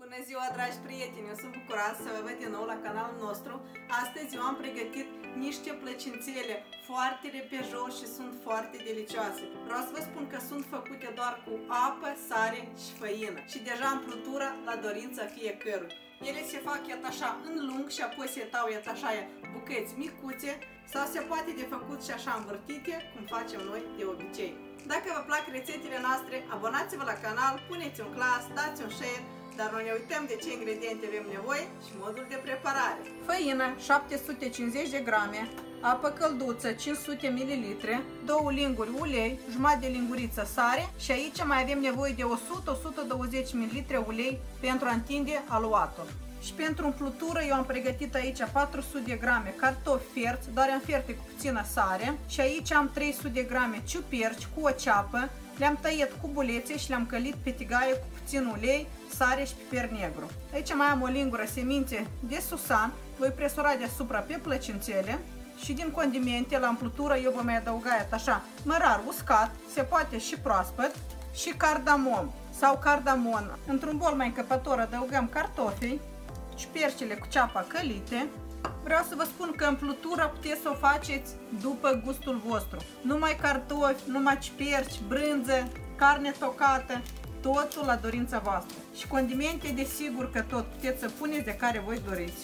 Bună ziua, dragi prieteni! Eu sunt bucuroasă să vă văd din nou la canalul nostru. Astăzi eu am pregătit niște plăcințele foarte repejos și sunt foarte delicioase. Vreau să vă spun că sunt făcute doar cu apă, sare și făină și deja împlutura la dorința fiecărui. Ele se fac iată așa în lung și apoi se tau iată așa bucăți micuțe sau se poate de făcut și așa învârtite, cum facem noi de obicei. Dacă vă plac rețetele noastre, abonați-vă la canal, puneți un clas, dați un share, dar noi ne uităm de ce ingrediente avem nevoie și modul de preparare. Făină 750 de grame, apă călduță 500 ml, 2 linguri ulei, jumătate de linguriță sare și aici mai avem nevoie de 100-120 ml ulei pentru a întinde aluatul. Și pentru umplutură eu am pregătit aici 400 de grame cartofi fierți, doar am fierte cu puțină sare și aici am 300 de grame ciuperci cu o ceapă, le-am tăiat cu bulețe și le-am călit pe tigaie cu puțin ulei, sare și piper negru. Aici mai am o lingură semințe de susan, voi presura deasupra pe plăcințele și din condimente la umplutură eu vă mai adăuga așa mărar uscat, se poate și proaspăt și cardamom sau cardamon. Într-un bol mai încăpător adăugăm cartofii, ciupercile cu ceapa călite. Vreau să vă spun că umplutura puteți să o faceți după gustul vostru. Numai cartofi, numai ciuperci, brânză, carne tocată, totul la dorința voastră. Și condimente, desigur că tot puteți să puneți de care voi doriți.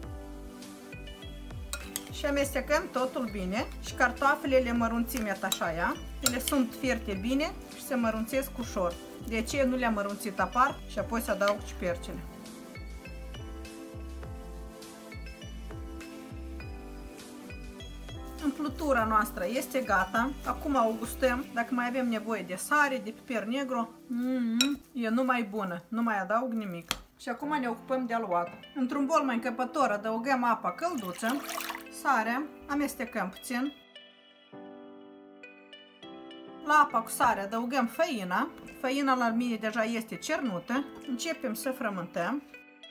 Și amestecăm totul bine și cartoafele le mărunțim așa. Ele sunt fierte bine și se mărunțesc ușor. De aceea nu le-am mărunțit apart și apoi să adaug ciupercile. Umplutura noastră este gata. Acum o gustăm. Dacă mai avem nevoie de sare, de piper negru, e numai bună. Nu mai adaug nimic. Și acum ne ocupăm de aluat. Într-un bol mai încăpător adăugăm apa călduță, sarea, amestecăm puțin. La apa cu sare adăugăm făina. Făina la mine deja este cernută. Începem să frământăm.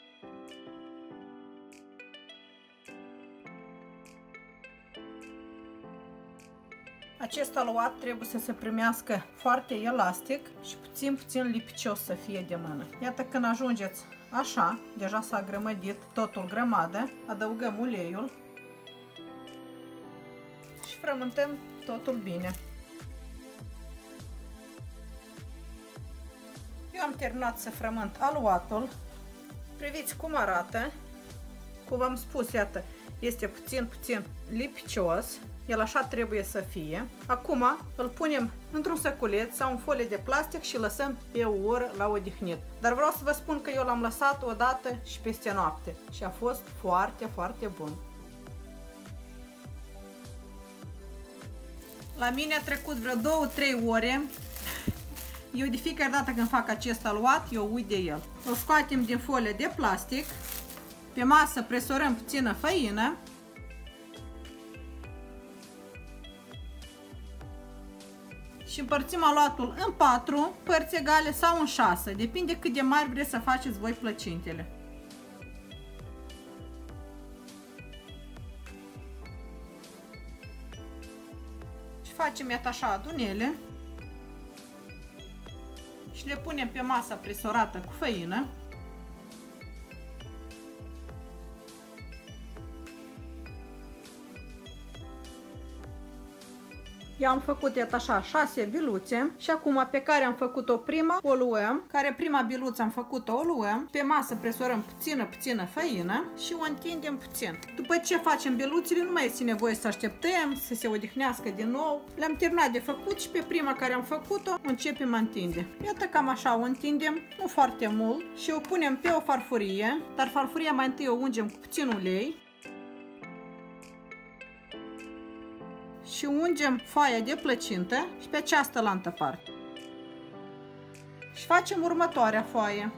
Acest aluat trebuie să se primească foarte elastic și puțin lipicios să fie de mână. Iată, când ajungeți așa, deja s-a grămădit totul grămadă, adăugăm uleiul și frământăm totul bine. Eu am terminat să frământ aluatul. Priviți cum arată. Cum v-am spus, iată, este puțin lipicios. El așa trebuie să fie. Acum îl punem într-un săculeț sau în folie de plastic și lăsăm pe o oră la odihnit. Dar vreau să vă spun că eu l-am lăsat o dată și peste noapte și a fost foarte bun. La mine a trecut vreo 2-3 ore. Eu de fiecare dată când fac acest aluat, eu uit de el. Îl scoatem din folie de plastic. Pe masă presorăm puțină făină. Și împărțim aluatul în 4 părți egale sau în 6, depinde cât de mari vreți să faceți voi plăcintele. Și facem iată așa adunele și le punem pe masa presorată cu făină. Eu am făcut iată așa 6 biluțe și acum pe care am făcut-o prima o luăm, care prima biluță am făcut-o o luăm, pe masă presorăm puțină făină și o întindem puțin. După ce facem biluțele nu mai este nevoie să așteptăm să se odihnească din nou. Le-am terminat de făcut și pe prima care am făcut-o o începem a întinde. Iată cam așa o întindem, nu foarte mult și o punem pe o farfurie, dar farfuria mai întâi o ungem cu puțin ulei. Și ungem foaia de plăcintă și pe această la altă parte. Și facem următoarea foaie.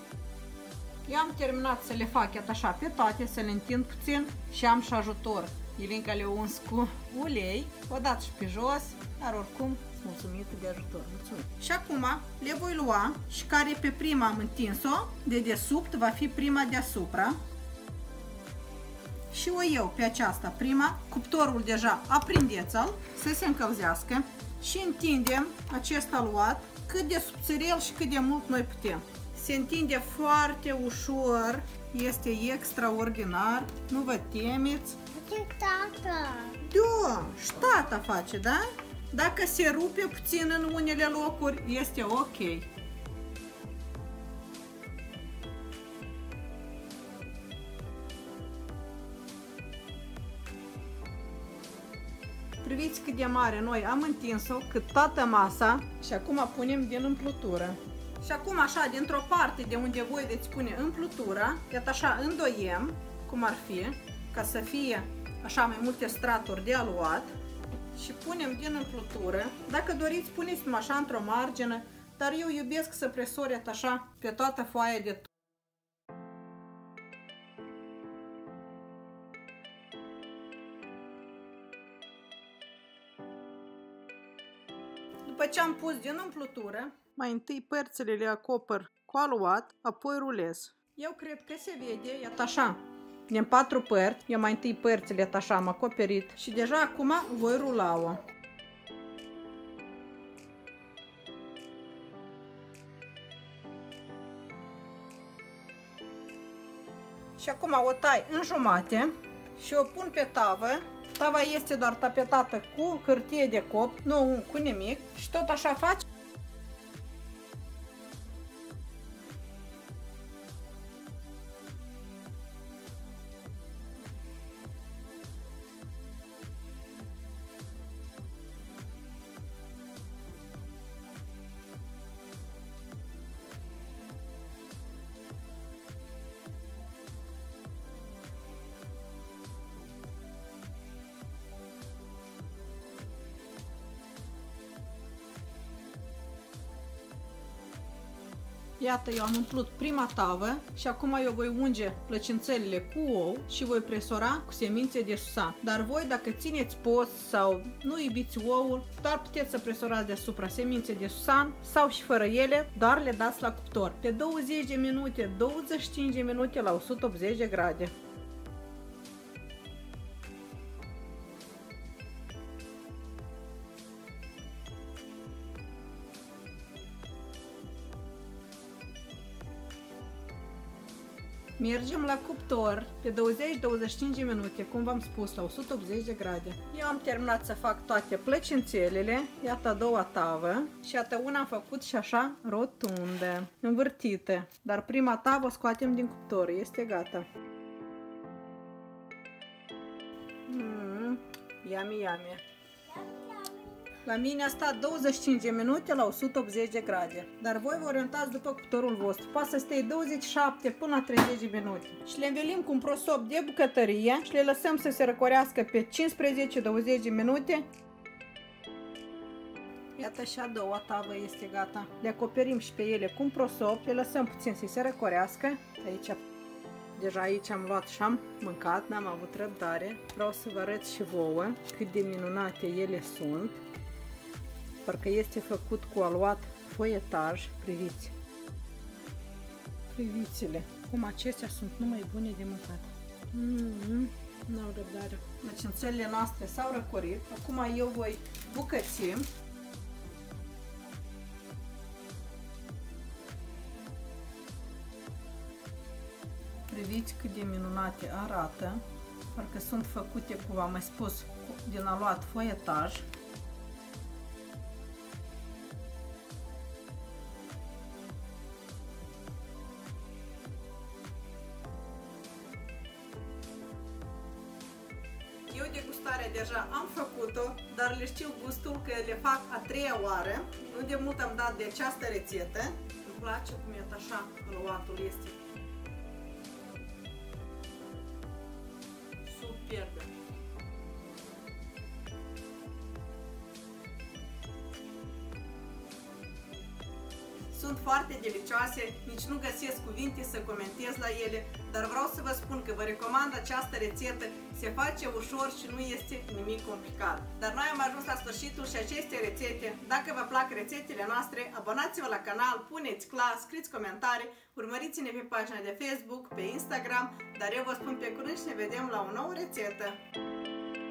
Eu am terminat să le fac iată așa pe toate, să le întind puțin și am și ajutor Ilinca le-a uns cu ulei, o dat și pe jos, dar oricum sunt mulțumită de ajutor. Mulțumim. Și acum le voi lua și care pe prima am întins-o, de desubt va fi prima deasupra. Și o iau pe aceasta prima, cuptorul deja aprindeți-l, să se încălzească și întindem acest aluat cât de subțirel și cât de mult noi putem. Se întinde foarte ușor, este extraordinar, nu vă temeți. Tata. Da, și tata face, da? Dacă se rupe puțin în unele locuri, este ok. Priviți cât de mare noi am întins-o, cât toată masa, și acum punem din umplutură. Și acum așa, dintr-o parte de unde voi veți pune umplutura, iată așa îndoiem, cum ar fi, ca să fie așa mai multe straturi de aluat și punem din umplutură. Dacă doriți, puneți așa într-o margine, dar eu iubesc să presoret așa pe toată foaia de tot. După ce am pus din umplutură, mai întâi părțile le acopăr cu aluat, apoi rulez. Eu cred că se vede, iată așa, din 4 părți, eu mai întâi părțile, iată așa, am acoperit și deja acum voi rula-o. Și acum o tai în jumate și o pun pe tavă. Tava este doar tapetată cu hârtie de copt, nu cu nimic, și tot așa faci. Iată, eu am umplut prima tavă și acum eu voi unge plăcințelele cu ou și voi presora cu semințe de susan. Dar voi, dacă țineți post sau nu iubiți oul, doar puteți să presorați deasupra semințe de susan sau și fără ele, doar le dați la cuptor. Pe 20 de minute, 25 de minute la 180 de grade. Mergem la cuptor pe 20-25 de minute, cum v-am spus, la 180 de grade. Eu am terminat să fac toate plăcințelele, iată a doua tavă și iată una am făcut și așa rotundă, învârtită. Dar prima tavă o scoatem din cuptor, este gata. Yummy, yummy. La mine a stat 25 de minute la 180 de grade, dar voi vă orientați după cuptorul vostru. Poate să stea 27 până la 30 de minute. Și le învelim cu un prosop de bucătărie și le lăsăm să se răcorească pe 15-20 de minute. Iată și a doua tavă este gata. Le acoperim și pe ele cu un prosop, le lăsăm puțin să se răcorească. Deja aici am luat și am mâncat, n-am avut răbdare. Vreau să vă arăt și vouă cât de minunate ele sunt. Parcă este făcut cu aluat foietaj, priviți. Priviți-le, cum acestea sunt numai bune de mâncat. N-au răbdare. Plăcințelele noastre s-au răcorit. Acum eu voi bucăți. Priviți cât de minunate arată. Parcă sunt făcute, cum v-am mai spus, din aluat foietaj. Eu degustarea deja am făcut-o, dar le știu gustul că le fac a treia oară. Nu de mult am dat de această rețetă. Îmi place cum e așa, aluatul este superb. sunt foarte delicioase, nici nu găsesc cuvinte să comentez la ele, dar vreau să vă spun că vă recomand această rețetă, se face ușor și nu este nimic complicat. Dar noi am ajuns la sfârșitul și acestei rețete. Dacă vă plac rețetele noastre, abonați-vă la canal, puneți clap, scrieți comentarii, urmăriți-ne pe pagina de Facebook, pe Instagram, dar eu vă spun pe curând și ne vedem la o nouă rețetă!